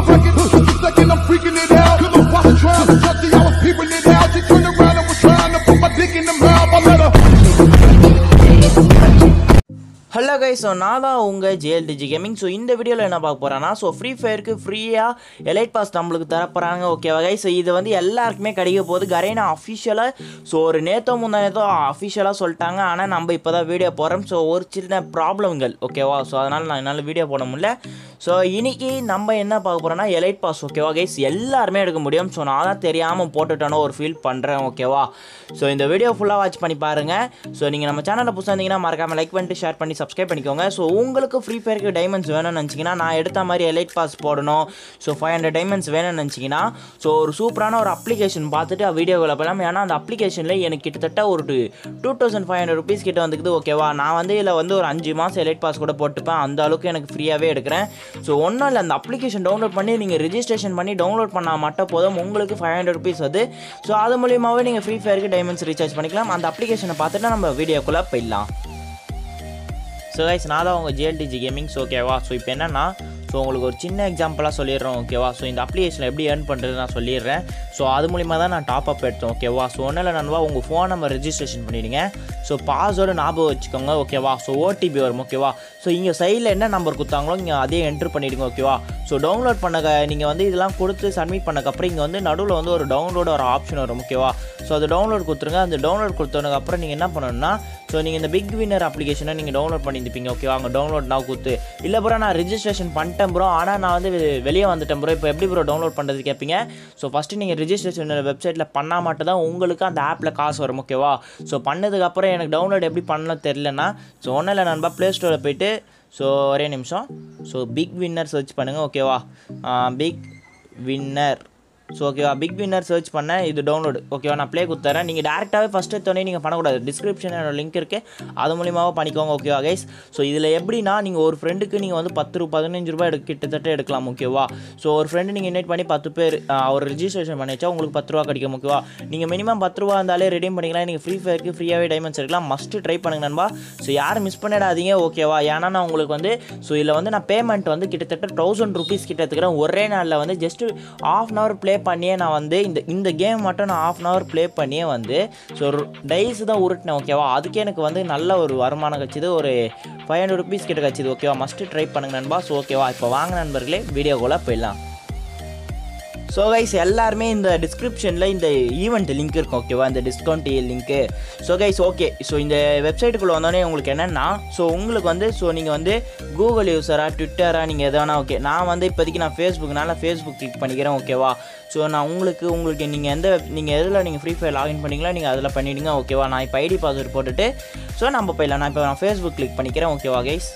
second, just a second, I'm freaking it out. Cause I'm watching trying to touch it, I was peeping it out. She turned around and was trying to put my dick in the mouth. I let her. Hello guys, so நான் தான் உங்கள் JLTG gaming. So இந்த வீடியோவில் என்ன பார்க்க போகிறேன்னா, so free ஃபயருக்கு ஃப்ரீயாக elite pass நம்மளுக்கு தரப்போகிறாங்க. ஓகேவா கைஸ், ஸோ இது வந்து எல்லாருக்குமே கிடைக்க போகுது. கரேனா அஃபிஷியலாக ஸோ ஒரு நேற்றோ முந்தானேதோ அஃபிஷியலாக சொல்லிட்டாங்க. ஆனால் நம்ம இப்போ தான் வீடியோ போடுறோம். ஸோ ஒரு சின்ன ப்ராப்ளங்கள் ஓகேவா. ஸோ அதனால் நான் என்னால் வீடியோ போட முடியல. ஸோ இன்றைக்கி நம்ம என்ன பார்க்க போகிறோன்னா எலைட் பாஸ். ஓகேவா கைஸ், எல்லாருமே எடுக்க முடியும். ஸோ நான் தான் தெரியாமல் போட்டுட்டேனோ ஒரு ஃபீல் பண்ணுறேன். ஓகேவா, ஸோ இந்த வீடியோ ஃபுல்லாக வாட்ச் பண்ணி பாருங்கள். ஸோ நீங்கள் நம்ம சேனலில் புதுசாக இருந்தீங்கன்னா மறக்காமல் லைக் பண்ணிட்டு ஷேர் பண்ணி சப்ஸ்கிரைப் பண்ணிக்கோங்க. ஸோ உங்களுக்கு ஃப்ரீ ஃபயருக்கு டைமண்ட்ஸ் வேணும்னு நினச்சிங்கன்னா, நான் எடுத்த மாதிரி எலைட் பாஸ் போடணும், ஸோ 500 டைமண்ட்ஸ் வேணும்னு நினச்சிங்கன்னா, ஸோ ஒரு சூப்பரான ஒரு அப்ளிகேஷன் பார்த்துட்டு வீடியோவில் போகலாம். ஏன்னா அந்த அப்ளிகேஷனில் எனக்கு கிட்டத்தட்ட ஒரு 2500 ருபீஸ் கிட்ட வந்துக்குது. ஓகேவா, நான் வந்து இதில் வந்து ஒரு 5 மாதம் எலைட் பாஸ் கூட போட்டுப்பேன். அந்த அளவுக்கு எனக்கு ஃப்ரீயாகவே எடுக்கிறேன். ஸோ ஒன்றும் இல்லை, அந்த அப்ளிகேஷன் டவுன்லோட் பண்ணி நீங்கள் ரிஜிஸ்ட்ரேஷன் பண்ணி டவுன்லோட் பண்ணால் மட்டும் போதும், உங்களுக்கு 500 ருபீஸ் வருது. ஸோ அது மூலியமாகவே நீங்கள் ஃப்ரீ ஃபயருக்கு டைமண்ட்ஸ் ரீசார்ஜ் பண்ணிக்கலாம். அந்த அப்ளிகேஷனை பார்த்துட்டு நம்ம வீடியோக்குள்ளே போயிடலாம். ஸோ கைஸ், நான் தான் உங்கள் ஜேஎல்டிஜி கேமிங். ஸோ ஓகேவா, ஸோ இப்போ என்னென்னா, ஸோ உங்களுக்கு ஒரு சின்ன எக்ஸாம்பிளாக சொல்லிடுறோம். ஓகேவா, ஸோ இந்த அப்ளிகேஷனில் எப்படி ஏர்ன் பண்ணுறது நான் சொல்லிடுறேன். ஸோ அது மூலிமா தான் நான் டாப் அப் எடுத்தோம். ஓகேவா, ஸோ ஒன்றும் இல்லை நண்பா, உங்கள் ஃபோன் நம்பர் ரெஜிஸ்ட்ரேஷன் பண்ணிவிடுங்க. ஸோ பாஸ்வேர்டு ஞாபகம் வச்சுக்கோங்க. ஓகேவா, ஸோ ஓடிபி வரும். ஓகேவா, ஸோ இங்கே சைடில் என்ன நம்பர் கொடுத்தாங்களோ இங்கே அதே என்ட்ரு பண்ணிவிடுங்க. ஓகேவா, ஸோ டவுன்லோட் பண்ண நீங்கள் வந்து இதெல்லாம் கொடுத்து சப்மிட் பண்ணக்கப்புறம் இங்கே வந்து நடுவில் வந்து ஒரு டவுன்லோட் ஒரு ஆப்ஷன் வரும். ஓகேவா, ஸோ அது டவுன்லோட் கொடுத்துருங்க. அந்த டவுன்லோட் கொடுத்ததுக்கப்புறம் நீங்கள் என்ன பண்ணணும்னா, ஸோ நீங்கள் இந்த பிக் வின்னர் அப்ளிகேஷனை நீங்கள் டவுன்லோட் பண்ணியிருப்பீங்க. ஓகேவா, அங்கே டவுன்லோட் நான் கொடுத்து இல்லை ப்ரோ நான் ரிஜிஸ்ட்ரேஷன் பண்ணிட்டேன் ப்ரோ, ஆனால் நான் வந்து வெளியே வந்துட்டேன் ப்ரோ, இப்போ எப்படி ப்ரோ டவுன்லோட் பண்ணுறது கேட்பீங்க. ஸோ ஃபஸ்ட்டு நீங்கள் ரிஜிஸ்ட்ரேஷன் வெப்சைட்டில் பண்ணால் மட்டும் தான் உங்களுக்கு அந்த ஆப்பில் காசு வரும். ஓகேவா, ஸோ பண்ணதுக்கப்புறம் எனக்கு டவுன்லோட் எப்படி பண்ணலாம் தெரிலனா, ஸோ ஒன்றும் இல்லை நண்பா, ப்ளே ஸ்டோரில் போய்ட்டு ஸோ ஒரே நிமிஷம், ஸோ பிக் வின்னர் சர்ச் பண்ணுங்கள். ஓகேவா, பிக் வின்னர். ஸோ ஓகேவா, பிக் வின்னர் சர்ச் பண்ண இது டவுன்லோடு. ஓகேவா, நான் ப்ளே கொடுத்துறேன். நீங்கள் டேரெக்டாகவே ஃபஸ்ட்டு எடுத்தோடனே நீங்கள் பண்ணக்கூடாது, டிஸ்கிரிப்ஷனில் லிங்க் இருக்குது, அது மூலியமாக பண்ணிக்கோங்க. ஓகேவா கைஸ், ஸோ இதில் எப்படின்னா, நீங்கள் ஒரு ஃப்ரெண்டுக்கு நீங்கள் வந்து 15 ரூபா கிட்டத்தட்ட எடுக்கலாம். ஓகேவா, ஸோ ஒரு ஃப்ரெண்டு நீங்கள் இன்வைட் பண்ணி 10 பேர் அவர் ரிஜிஸ்ட்ரேஷன் பண்ணி வச்சா உங்களுக்கு 10 ரூபா கிடைக்கும். ஓகேவா, நீங்கள் மினிமம் 10 ரூபா இருந்தாலே ரெடீம் பண்ணிக்கலாம். நீங்கள் ஃப்ரீ ஃபயருக்கு ஃப்ரீயாகவே டைமண்ட்ஸ் எடுக்கலாம். மஸ்ட்டு ட்ரை பண்ணுங்க நண்பா. ஸோ யாரும் மிஸ் பண்ணிடாதீங்க. ஓகேவா, ஏன்னா நான் உங்களுக்கு வந்து ஸோ இதில் வந்து நான் பேமெண்ட் வந்து கிட்டத்தட்ட 1000 ருபீஸ் கிட்ட எடுத்துக்கிறேன். ஒரே நாளில் வந்து ஜஸ்ட்டு ½ அன் ஹவர் ப்ளே பண்ணியே நான் வந்து இந்த கேம் மட்டும் நான் ½ அன் ஹவர் ப்ளே பண்ணியே வந்து ஸோ டைஸ் தான் உருட்டினேன். ஓகேவா, அதுக்கே எனக்கு வந்து நல்ல ஒரு வருமானம் கிடச்சிது, ஒரு 500 ருபீஸ் கிட்ட கிடச்சிது. ஓகேவா, மஸ்ட்டு ட்ரை பண்ணுங்க நண்பா. ஸோ ஓகேவா, இப்போ வாங்க நண்பர்களே வீடியோக்குள்ளே போயிடலாம். ஸோ கைஸ், எல்லாருமே இந்த டிஸ்கிரிப்ஷனில் இந்த ஈவெண்ட் லிங்க் இருக்கும். ஓகேவா, இந்த டிஸ்கவுண்ட் லிங்க்கு. ஸோ கைஸ் ஓகே, ஸோ இந்த வெப்சைட்டுக்குள்ளே வந்தோடனே உங்களுக்கு என்னென்னா, ஸோ உங்களுக்கு வந்து ஸோ நீங்கள் வந்து கூகுள் யூஸராக ட்விட்டராக நீங்கள் எதனா ஓகே, நான் வந்து இப்போதைக்கு நான் ஃபேஸ்புக்னால ஃபேஸ்புக் கிளிக் பண்ணிக்கிறேன். ஓகேவா, ஸோ நான் உங்களுக்கு நீங்கள் எதில் நீங்கள் ஃப்ரீ ஃபயர் லாகின் பண்ணிக்கலாம், நீங்கள் அதில் பண்ணிவிடுங்க. ஓகேவா, நான் இப்போ ஐடி பாஸ்வேர்டு போட்டுட்டு ஸோ நம்ம போயிடலாம். நான் ஃபேஸ்புக் கிளிக் பண்ணிக்கிறேன். ஓகேவா கைஸ்,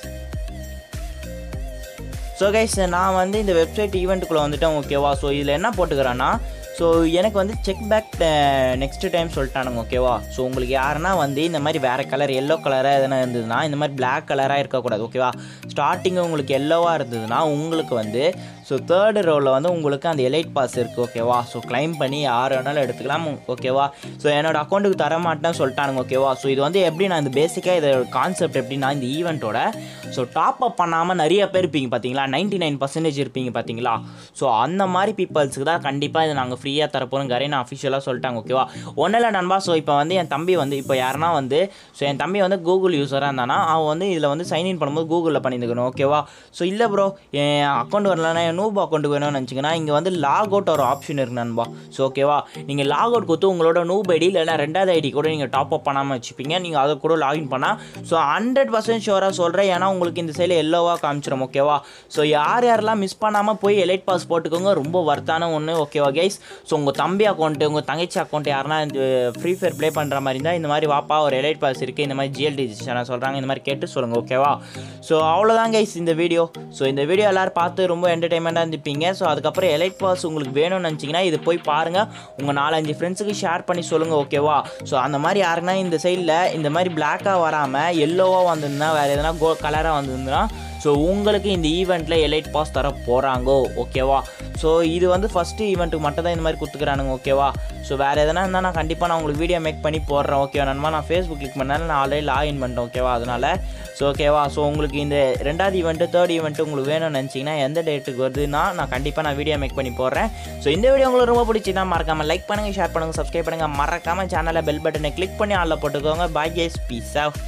ஸோ கைஸ் நான் வந்து இந்த வெப்சைட் ஈவெண்ட்டுக்குள்ளே வந்துட்டேன். ஓகேவா, ஸோ இதில் என்ன போட்டுக்கிறேன்னா, ஸோ எனக்கு வந்து செக் பேக் நெக்ஸ்ட் டைம் சொல்லிட்டானுங்க. ஓகேவா, ஸோ உங்களுக்கு யாருன்னா வந்து இந்த மாதிரி வேறு கலர் எல்லோ கலராக எதனா இருந்ததுன்னா, இந்த மாதிரி பிளாக் கலராக இருக்கக்கூடாது. ஓகேவா, ஸ்டார்டிங்கு உங்களுக்கு எல்லோவாக இருந்ததுன்னா உங்களுக்கு வந்து ஸோ 3rd ரோவில் வந்து உங்களுக்கு அந்த எலைட் பாஸ் இருக்குது. ஓகேவா, ஸோ கிளைம் பண்ணி யார் வேணாலும் எடுத்துக்கலாம். ஓகேவா, ஸோ என்னோடய அக்கௌண்ட்டுக்கு தரமாட்டேன்னு சொல்லிட்டானுங்க. ஓகேவா, ஸோ இது வந்து எப்படி நான் இந்த பேசிக்காக இதோட கான்செப்ட் எப்படின்னா, இந்த ஈவெண்ட்டோட ஸோ டாப் அப் பண்ணாமல் நிறைய பேர் இருப்பீங்க பார்த்தீங்களா, 99% இருப்பீங்க பார்த்தீங்களா, ஸோ அந்த மாதிரி பீப்புள்ஸுக்கு தான் கண்டிப்பாக இதை நாங்கள் ஃப்ரீயாக தரப்போகிறோம். கரேனா அஃபிஷியலாக சொல்லிட்டாங்க. ஓகேவா, ஒன்றும் இல்லை நண்பா, ஸோ இப்போ வந்து என் தம்பி வந்து இப்போ யாருன்னா வந்து ஸோ என் தம்பி வந்து கூகுள் யூஸராக இருந்தானா அவன் வந்து இதில் வந்து சைன்இன் பண்ணும்போது கூகுளில் பண்ணியிருக்கணும். ஓகேவா, ஸோ இல்லை ப்ரோ என் அக்கௌண்ட் வரலன்னா நூப் அக்கௌண்ட்டுக்கு வேணும்னு நினச்சிங்கன்னா இங்கே வந்து லாக் அவுட் ஒரு ஆப்ஷன் இருக்குது நண்பா. ஸோ ஓகேவா, நீங்கள் லாக் அவுட் கொடுத்து உங்களோட நூப் ஐடி இல்லைனா 2வது ஐடி கூட நீங்கள் டாப் அப் பண்ணாமல் வச்சுப்பீங்க. நீங்கள் அதை கூட லாகின் பண்ணால் ஸோ 100% ஷுவராக சொல்கிறேன், ஏன்னா உங்களுக்கு இந்த சைடில் எல்லோவாக காமிச்சிடும். ஓகேவா, ஸோ யாரெல்லாம் மிஸ் பண்ணாமல் போய் எலைட் பாஸ் போட்டுக்கோங்க, ரொம்ப வர்த்தான ஒன்று. ஓகேவா கைஸ், ஸோ உங்கள் தம்பி அக்கௌண்ட்டு உங்கள் தங்கச்சி அக்கௌண்ட் யாருன்னா இந்த ஃப்ரீ ஃபயர் ப்ளே பண்ணுற மாதிரி இருந்தால் இந்த மாதிரி வாப்பா ஒரு எலைட் பாஸ் இருக்குது, இந்த மாதிரி ஜிஎல்டிஜி சேனல் சொல்கிறாங்க, இந்த மாதிரி கேட்டு சொல்லுங்கள். ஓகேவா, ஸோ அவ்வளோதான் கைஸ் இந்த வீடியோ. ஸோ இந்த வீடியோ எல்லோரும் பார்த்து ரொம்ப என்டர்டைன்மெண்ட்டாக இருந்துப்பீங்க. ஸோ அதுக்கப்புறம் எலைட் பாஸ் உங்களுக்கு வேணும்னு நினச்சிங்கன்னா இது போய் பாருங்கள், உங்கள் 4-5 ஃப்ரெண்ட்ஸுக்கு ஷேர் பண்ணி சொல்லுங்கள். ஓகேவா, ஸோ அந்த மாதிரி யாருன்னா இந்த சைடில் இந்த மாதிரி பிளாக்காக வராமல் எல்லோவாக வந்திருந்தா வேறு எதனா கலராக வந்திருந்தா ஸோ உங்களுக்கு இந்த ஈவெண்ட்டில் எலைட் பாஸ் தர போகிறாங்கோ. ஓகேவா, ஸோ இது வந்து ஃபஸ்ட்டு ஈவெண்ட்டுக்கு மட்டும் தான் இந்த மாதிரி கொடுத்துக்கிறானுங்க ஓகேவா. ஸோ வேறு எதனா இருந்தால் நான் கண்டிப்பாக நான் உங்களுக்கு வீடியோ மேக் பண்ணி போடுறேன் ஓகேவா நண்பா. நான் ஃபேஸ்புக் கிளிக் பண்ணாலும் நான் ஆல்ரெடி லாகின் பண்ணிட்டேன் ஓகேவா. அதனால் ஸோ ஓகேவா. ஸோ உங்களுக்கு இந்த 2வது ஈவெண்ட்டு 3rd ஈவெண்ட்டு உங்களுக்கு வேணும்னு நினச்சிங்கன்னா எந்த டேட்டுக்கு வருதுன்னா நான் கண்டிப்பாக நான் வீடியோ மேக் பண்ணி போடுறேன். ஸோ இந்த வீடியோ உங்களுக்கு ரொம்ப பிடிச்சின்னா மறக்காமல் லைக் பண்ணுங்கள், ஷேர் பண்ணுங்கள், சப்ஸ்கிரைப் பண்ணுங்கள், மறக்காமல் சேனலில் பெல் பட்டனை கிளிக் பண்ணி ஆளில் போட்டுக்கோங்க. Bye guys, peace of.